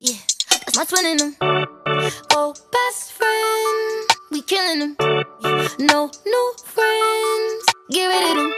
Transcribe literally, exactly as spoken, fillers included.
Yeah, that's my twin in them. Oh, best friend, we killing them. No new friends, get rid of them.